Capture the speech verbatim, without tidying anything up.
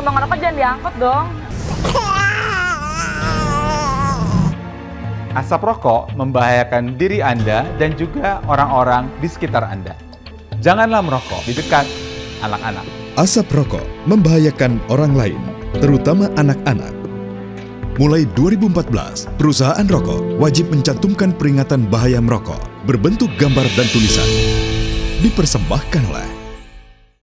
Kalau mau ngerokok jangan diangkut dong. Asap rokok membahayakan diri Anda dan juga orang-orang di sekitar Anda. Janganlah merokok di dekat anak-anak. Asap rokok membahayakan orang lain, terutama anak-anak. Mulai dua ribu empat belas, perusahaan rokok wajib mencantumkan peringatan bahaya merokok berbentuk gambar dan tulisan. Dipersembahkan oleh